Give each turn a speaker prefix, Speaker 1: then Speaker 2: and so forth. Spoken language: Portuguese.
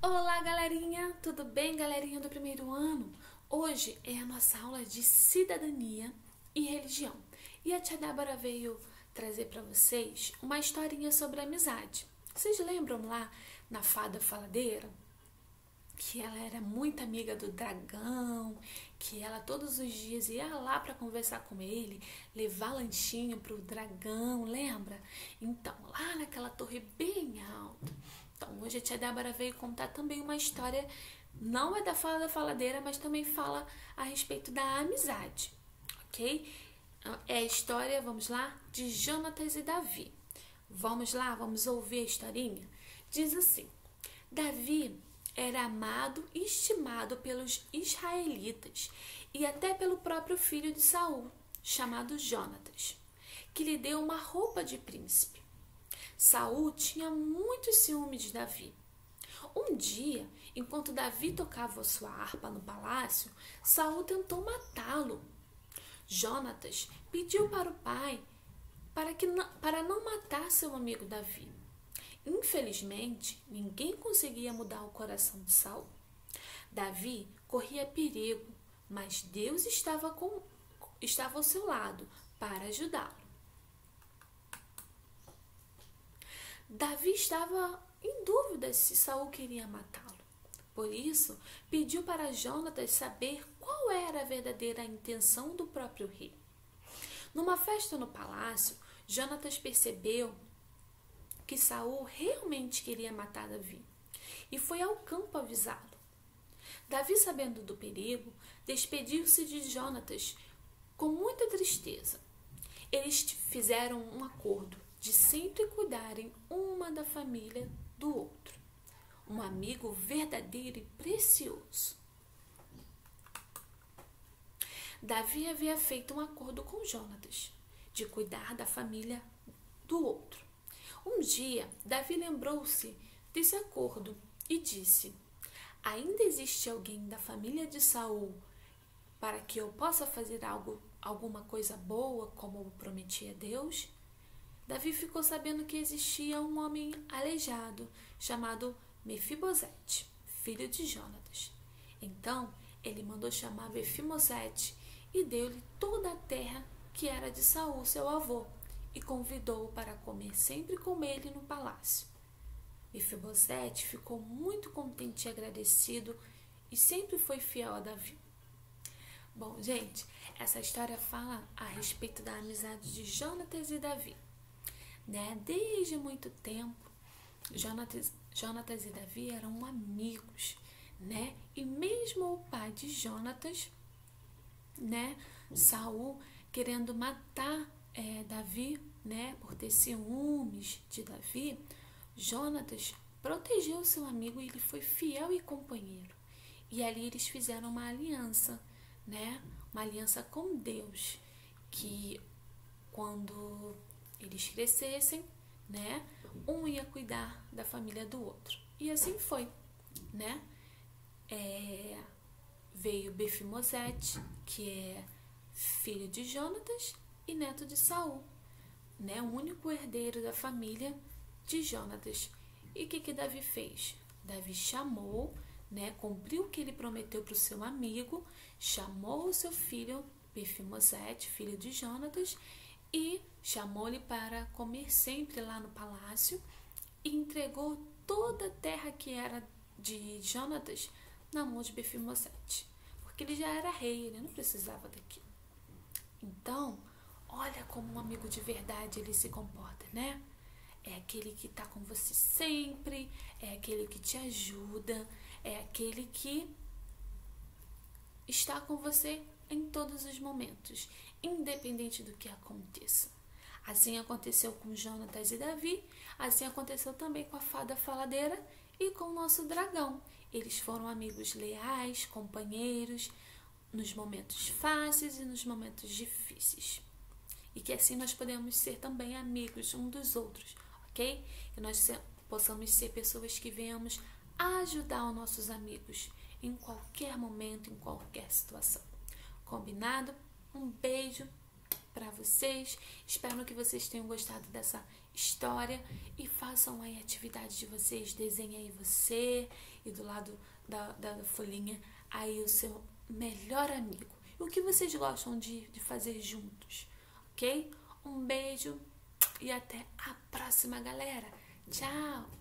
Speaker 1: Olá, galerinha! Tudo bem, galerinha do primeiro ano? Hoje é a nossa aula de cidadania e religião. E a tia Débora veio trazer para vocês uma historinha sobre amizade. Vocês lembram lá na Fada Faladeira? Que ela era muito amiga do dragão, que ela todos os dias ia lá para conversar com ele, levar lanchinho pro dragão, lembra? Então, lá naquela torre bem alta. Então, hoje a tia Débora veio contar também uma história, não é da Fada Faladeira, mas também fala a respeito da amizade, ok? É a história, vamos lá, de Jonatas e Davi. Vamos lá, vamos ouvir a historinha? Diz assim: Davi era amado e estimado pelos israelitas e até pelo próprio filho de Saul, chamado Jonatas, que lhe deu uma roupa de príncipe. Saul tinha muito ciúme de Davi. Um dia, enquanto Davi tocava sua harpa no palácio, Saul tentou matá-lo. Jonatas pediu para o pai para não matar seu amigo Davi. Infelizmente, ninguém conseguia mudar o coração de Saul. Davi corria perigo, mas Deus estava ao seu lado para ajudá-lo. Davi estava em dúvida se Saul queria matá-lo. Por isso, pediu para Jonatas saber qual era a verdadeira intenção do próprio rei. Numa festa no palácio, Jonatas percebeu que Saul realmente queria matar Davi e foi ao campo avisá-lo. Davi, sabendo do perigo, despediu-se de Jonatas com muita tristeza. Eles fizeram um acordo de sempre cuidarem uma da família do outro. Um amigo verdadeiro e precioso. Davi havia feito um acordo com Jonatas de cuidar da família do outro. Um dia, Davi lembrou-se desse acordo e disse: ainda existe alguém da família de Saul para que eu possa fazer alguma coisa boa, como eu prometi a Deus? Davi ficou sabendo que existia um homem aleijado chamado Mefibosete, filho de Jonatas. Então, ele mandou chamar Mefibosete e deu-lhe toda a terra que era de Saul, seu avô, e convidou-o para comer sempre com ele no palácio. Mefibosete ficou muito contente e agradecido e sempre foi fiel a Davi. Bom, gente, essa história fala a respeito da amizade de Jonatas e Davi. Desde muito tempo, Jonatas e Davi eram amigos, E mesmo o pai de Jonatas, Saul, querendo matar Davi, por ter ciúmes de Davi, Jonatas protegeu seu amigo e ele foi fiel e companheiro. E ali eles fizeram uma aliança, Uma aliança com Deus, que quando eles crescessem, um ia cuidar da família do outro. E assim foi, Veio Mefibosete, que é filho de Jonatas e neto de Saul, o único herdeiro da família de Jonatas. E o que Davi fez? Davi chamou, cumpriu o que ele prometeu para o seu amigo, chamou o seu filho Mefibosete, filho de Jonatas, e chamou-lhe para comer sempre lá no palácio e entregou toda a terra que era de Jonatas na mão de Mefibosete, porque ele já era rei, ele não precisava daquilo. Então, olha como um amigo de verdade ele se comporta, É aquele que está com você sempre, é aquele que te ajuda, é aquele que está com você em todos os momentos, independente do que aconteça. Assim aconteceu com Jonatas e Davi, assim aconteceu também com a Fada Faladeira e com o nosso dragão. Eles foram amigos leais, companheiros, nos momentos fáceis e nos momentos difíceis. E que assim nós podemos ser também amigos um dos outros, ok? Que nós possamos ser pessoas que venhamos ajudar os nossos amigos em qualquer momento, em qualquer situação. Combinado? Um beijo para vocês. Espero que vocês tenham gostado dessa história e façam aí a atividade de vocês. Desenhem aí você e do lado da folhinha aí o seu melhor amigo. O que vocês gostam de fazer juntos, ok? Um beijo e até a próxima, galera. Tchau!